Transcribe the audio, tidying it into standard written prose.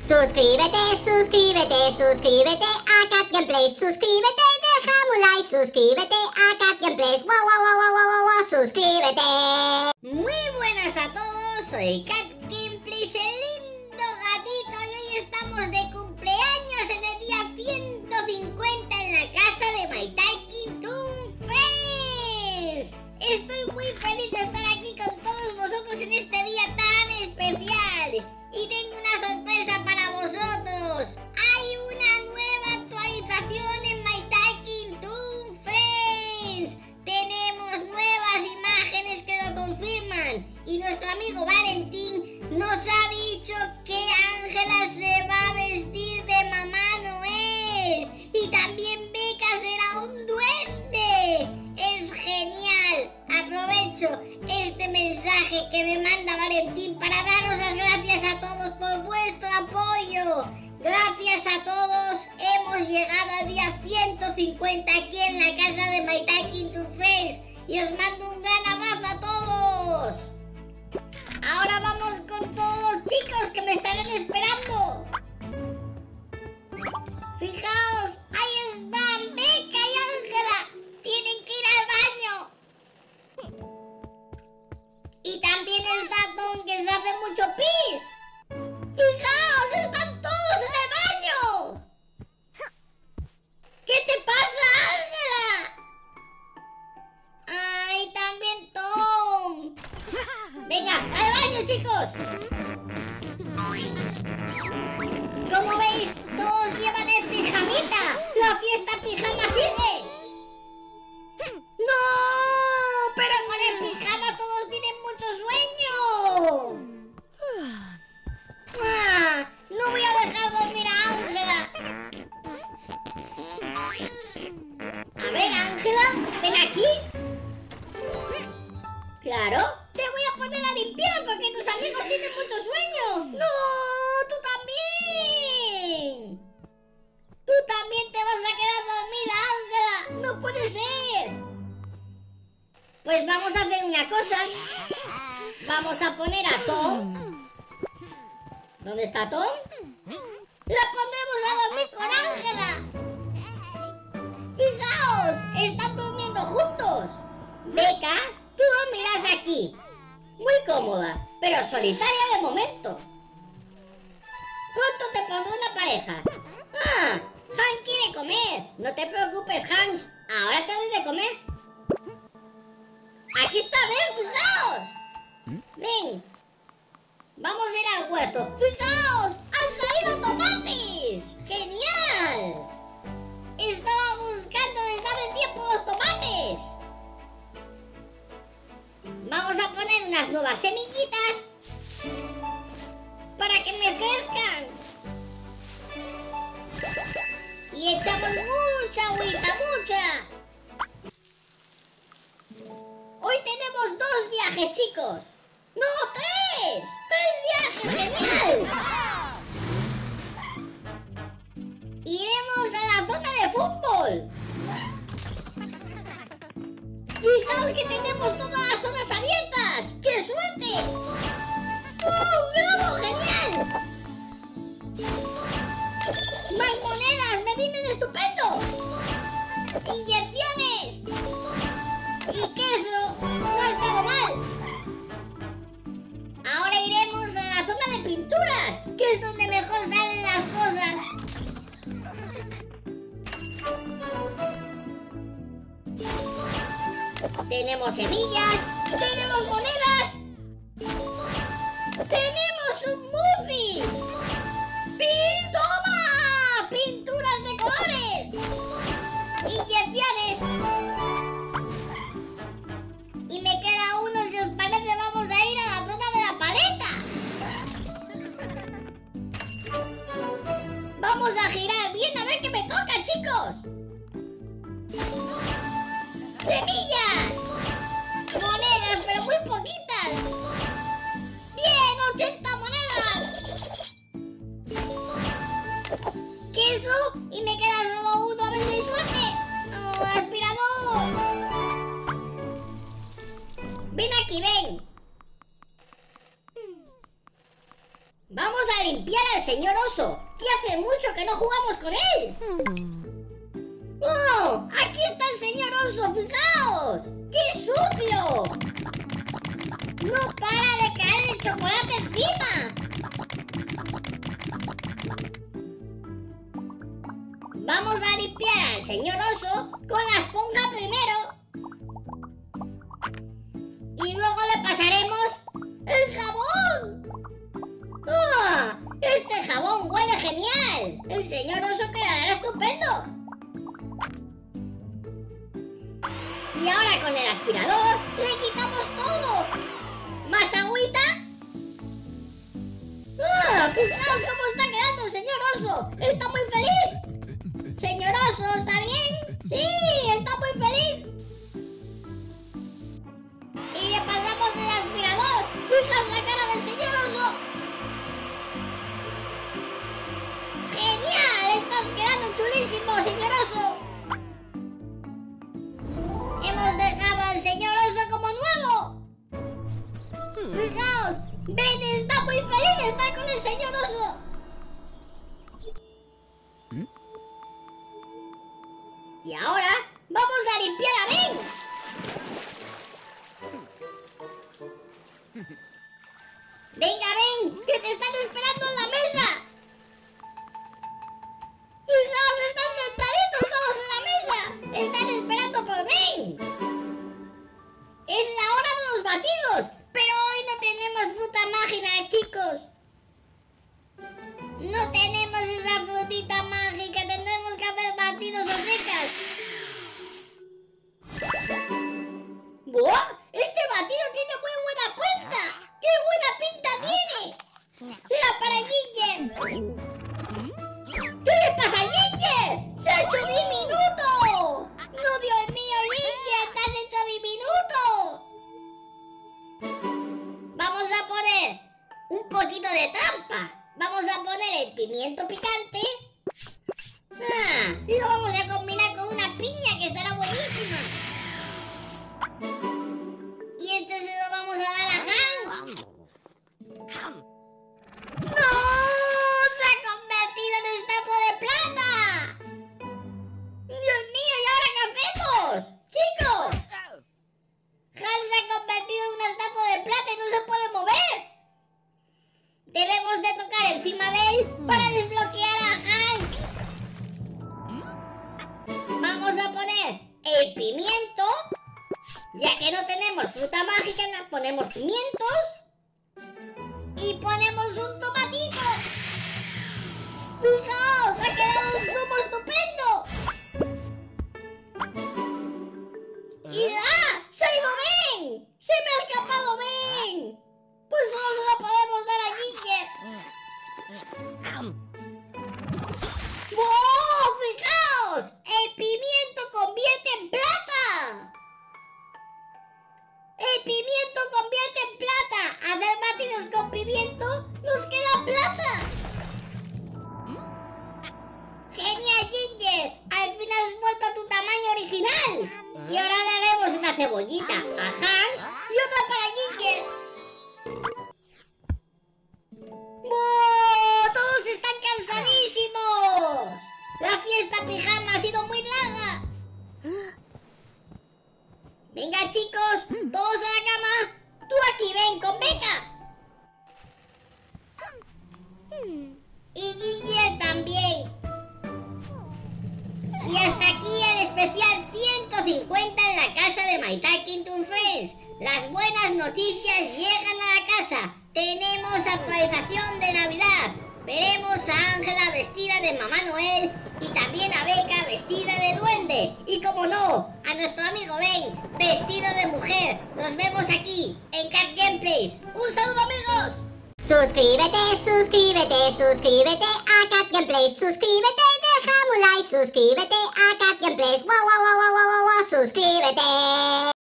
Suscríbete, suscríbete, suscríbete a Cat Gameplays. Suscríbete, déjame un like. Suscríbete a Cat Gameplays. Wow, wow, wow, wow, wow, wow, suscríbete. Muy buenas a todos, soy Cat Gameplays, el lindo gatito, y hoy estamos de cumpleaños en el día 150 en la casa de My Tiny Toon Friends. Estoy muy feliz de estar aquí con todos vosotros en este día tan especial. Y tengo una sorpresa para vosotros. Hay una nueva actualización en My Tiny Toon Friends. Tenemos nuevas imágenes que lo confirman. Y nuestro amigo Valentín nos ha dicho que Ángela se va a vestir de Mamá Noel. Y también Becca será un duende. Es genial. Aprovecho este mensaje que me manda Valentín para daros las gracias a todos por vuestro apoyo. Gracias a todos, hemos llegado al día 150 aquí en la casa de My Tiny Toon Friends. Y os mando un gran abrazo a todos. Ahora vamos con todos los chicos que me estarán esperando. Fijaos, ahí están Becca y Ángela. Tienen que ir al baño. Y también está Tom, que se hace mucho pis. ¡Fijaos! ¡Están todos en el baño! ¿Qué te pasa, Ángela? ¡Ay, también Tom! ¡Venga, al baño, chicos! Como veis, todos llevan el pijamita. ¡La fiesta pijama sigue! ¡No! ¡Pero con el pijama todos tienen mucho sueño! ¡Ah! ¡No voy a dejar dormir a Ángela! A ver, Ángela, ven aquí. Claro, te voy a poner a limpiar porque tus amigos tienen mucho sueño. ¡No! ¡Tú también! ¡Tú también te vas a quedar dormida, Ángela! ¡No puede ser! Pues vamos a hacer una cosa. Vamos a poner a Tom. ¿Dónde está Tom? ¡La pondremos a dormir con Ángela! ¡Fijaos! ¡Están durmiendo juntos! Becca, tú dormirás aquí. Muy cómoda, pero solitaria de momento. Pronto te pondré una pareja. ¡Ah! Hank quiere comer. No te preocupes, Hank. Ahora te doy de comer. ¡Aquí está! ¡Ven! ¡Fijaos! ¡Ven! ¡Vamos a ir al huerto! ¡Fijaos! ¡Han salido tomates! ¡Genial! Estaba buscando desde hace tiempo los tomates. Vamos a poner unas nuevas semillitas para que me crezcan. Y echamos mucha agüita, mucha. Hoy tenemos 2 viajes, chicos. ¡No, 3! ¡3 viajes! ¡Genial! Iremos a la zona de fútbol. Fijaos que tenemos todas las zonas abiertas. ¡Qué suerte! ¡Oh, un globo! ¡Genial! ¡Más monedas! ¡Me vienen estupendo! ¡Inyecciones! Y queso, no ha estado mal. Ahora iremos a la zona de pinturas, que es donde mejor salen las cosas. Tenemos semillas, tenemos monedas, tenemos un muffin. ¡Toma! ¡Pinturas de colores! ¡Inyecciones! Y me queda uno, si os parece, vamos a ir a la zona de la paleta. Vamos a girar bien, a ver qué me toca, chicos. ¡Semillas! Monedas, pero muy poquitas. ¡Bien! ¡80 monedas! Queso, y me queda solo uno, a ver si hay suerte. ¡Oh, aspirador! Ven aquí, ven. Vamos Vamos a limpiar al señor oso, que hace mucho que no jugamos con él. ¡Oh! ¡Aquí está el señor oso! ¡Fijaos! ¡Qué sucio! ¡No para de caer el chocolate encima! Vamos a limpiar al señor oso con la esponja primero. Y luego le pasaremos el jabón. ¡Ah! ¡Este jabón huele genial! El señor oso quedará estupendo. Y ahora con el aspirador le quitamos todo. ¿Más agüita? ¡Ah! ¡Fijaos cómo está quedando el señor oso! ¡Está muy feliz! Señor oso, ¿está bien? ¡Sí! ¡Está muy feliz! Y le pasamos el aspirador. ¡Fijaos la cara del señor oso! ¡Genial! ¡Estás quedando chulísimo, señor oso! ¡Hemos dejado al señor oso como nuevo! ¡Fijaos! ¡Ben está muy feliz de estar con el señor oso! Y ahora vamos a limpiar a Ben. ¡Venga, Ben! ¡Que te están esperando en la mesa! ¡Fijaos! ¡Están sentaditos todos en la mesa! ¡Están esperando por Ben! ¡Es la hora de los batidos! ¡Pero hoy no tenemos fruta mágica, chicos! ¡No tenemos esa frutita mágica! ¡Tendremos que hacer batidos a secas! ¡Buah! ¡Este batido tiene muy buena pinta! ¡Qué buena pinta tiene! ¡Será para Ginger! ¿Qué le pasa a Ginger? ¡Se ha hecho diminuto! ¡No, Dios mío, Ginger! ¡Te has hecho diminuto! Vamos a poner un poquito de trampa. Vamos a poner el pimiento picante. Y lo vamos a combinar con una piña que estará buenísima. Y este se lo vamos a dar a Han. ¡No! ¡Se ha convertido en estatua de plata! ¡Dios mío! ¿Y ahora qué hacemos? ¡Chicos! Han se ha convertido en una estatua de plata y no se puede mover. Debemos de tocar encima de él para desbloquear a Han. Vamos a poner el pimiento. Ya que no tenemos fruta mágica, ponemos pimientos. Y ponemos un tomatito. ¡Fijaos! ¡Ha quedado un zumo estupendo! ¡Y ¡ah! ¡Se ha ido Ben! ¡Se me ha escapado Ben! Pues solo se lo podemos dar a Ginger. ¡Wow! ¡Fijaos! ¡El pimiento convierte en plata! ¡El pimiento convierte en plata! ¡Hacer batidos con pimiento nos queda plata! ¡Genial, Ginger! ¡Al fin has vuelto a tu tamaño original! Y ahora le haremos una cebollita a Han y otra para Ginger. ¡Oh! ¡Todos están cansadísimos! ¡La fiesta pijama ha sido muy larga! Venga, chicos, todos a la cama. Tú aquí, ven con Beca. Y Ginger también. Y hasta aquí el especial 150 en la casa de My Talking Toon Friends. Las buenas noticias llegan a la casa. Tenemos actualización de Navidad. Veremos a Ángela vestida de Mamá Noel y también a Beca vestida de duende. Y como no, a nuestro amigo Ben vestido de mujer. Nos vemos aquí en Cat Gameplays. ¡Un saludo, amigos! Suscríbete, suscríbete, suscríbete a Cat Gameplays. Suscríbete, déjame un like. Suscríbete a Cat Gameplays. Wow, wow, wow, wow, wow, wow, suscríbete.